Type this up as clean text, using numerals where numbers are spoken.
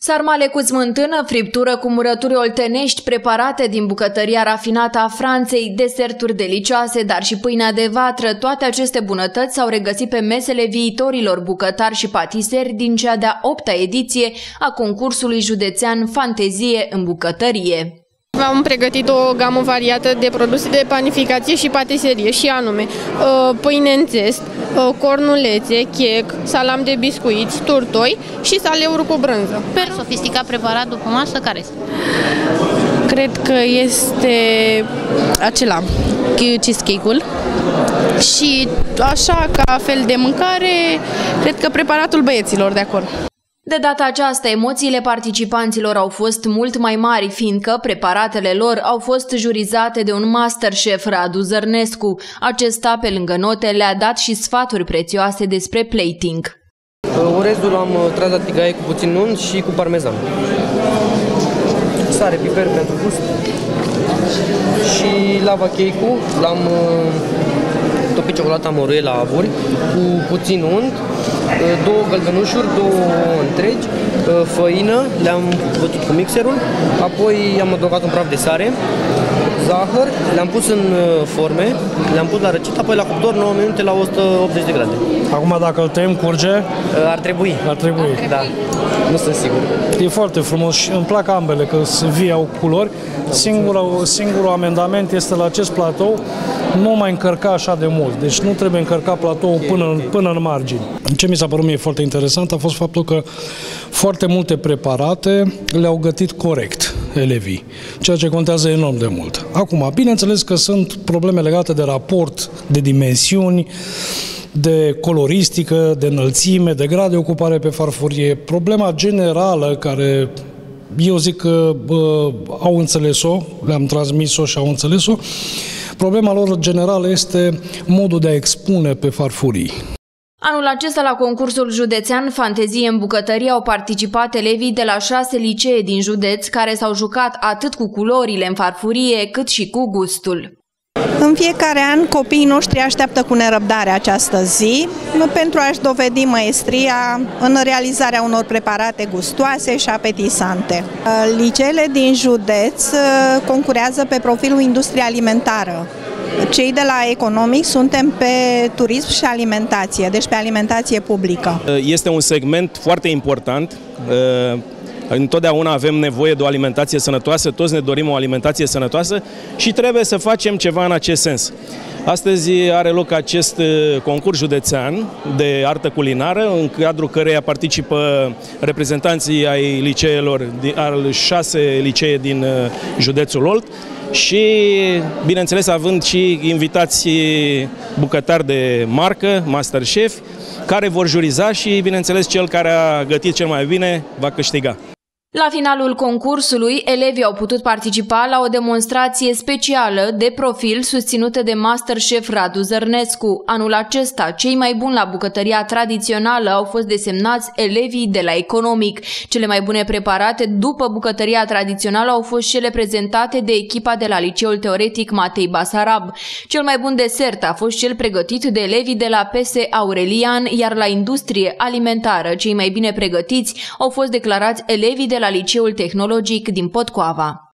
Sarmale cu smântână, friptură cu murături oltenești preparate din bucătăria rafinată a Franței, deserturi delicioase, dar și pâinea de vatră, toate aceste bunătăți s-au regăsit pe mesele viitorilor bucătari și patiseri din cea de-a 8-a ediție a concursului județean Fantezie în bucătărie. Am pregătit o gamă variată de produse de panificație și patiserie și anume pâine în țest, cornulețe, chec, salam de biscuiți, turtoi și saleuri cu brânză. Mai sofisticat preparat după masă, care este? Cred că este acela, cheesecake-ul. Și așa, ca fel de mâncare, cred că preparatul băieților de acolo. De data aceasta, emoțiile participanților au fost mult mai mari, fiindcă preparatele lor au fost jurizate de un masterchef, Radu Zărnescu. Acesta, pe lângă note, le-a dat și sfaturi prețioase despre plating. Orezul am tras la tigaie cu puțin unt și cu parmezan. Sare, piper pentru gust. Și lava cake-ul l-am topit ciocolata Moruie la avuri cu puțin unt, 2 gălbenușuri, 2 întregi, făină, le-am bătut cu mixerul, apoi am adăugat un praf de sare, zahăr, le-am pus în forme, le-am pus la răcit, apoi la cuptor 9 minute la 180 de grade. Acum dacă îl tăiem, curge? Ar trebui. Ar trebui. Da, nu sunt sigur. E foarte frumos și îmi plac ambele, că sunt vii, au culori. Singurul amendament este la acest platou nu mai încărca așa de mult, deci nu trebuie încărcat platoul până în margini. Ce mi s-a părut mie foarte interesant a fost faptul că foarte multe preparate le-au gătit corect elevii, ceea ce contează enorm de mult. Acum, bineînțeles că sunt probleme legate de raport, de dimensiuni, de coloristică, de înălțime, de grad de ocupare pe farfurie. Problema generală care eu zic că au înțeles-o, le-am transmis-o și au înțeles-o, problema lor generală este modul de a expune pe farfurii. Anul acesta la concursul județean Fantezie în bucătărie au participat elevii de la 6 licee din județ care s-au jucat atât cu culorile în farfurie cât și cu gustul. În fiecare an copiii noștri așteaptă cu nerăbdare această zi pentru a-și dovedi maestria în realizarea unor preparate gustoase și apetisante. Liceele din județ concurează pe profilul industrie alimentară. Cei de la economic suntem pe turism și alimentație, deci pe alimentație publică. Este un segment foarte important. Întotdeauna avem nevoie de o alimentație sănătoasă, toți ne dorim o alimentație sănătoasă și trebuie să facem ceva în acest sens. Astăzi are loc acest concurs județean de artă culinară, în cadrul căreia participă reprezentanții ai liceelor, al 6 licee din județul Olt și, bineînțeles, având și invitații bucătari de marcă, masterchef, care vor juriza și, bineînțeles, cel care a gătit cel mai bine va câștiga. La finalul concursului, elevii au putut participa la o demonstrație specială de profil susținută de masterchef Radu Zărnescu. Anul acesta, cei mai buni la bucătăria tradițională au fost desemnați elevii de la economic. Cele mai bune preparate după bucătăria tradițională au fost cele prezentate de echipa de la Liceul Teoretic Matei Basarab. Cel mai bun desert a fost cel pregătit de elevii de la PS Aurelian, iar la industrie alimentară, cei mai bine pregătiți au fost declarați elevii de la Liceul Tehnologic din Potcoava.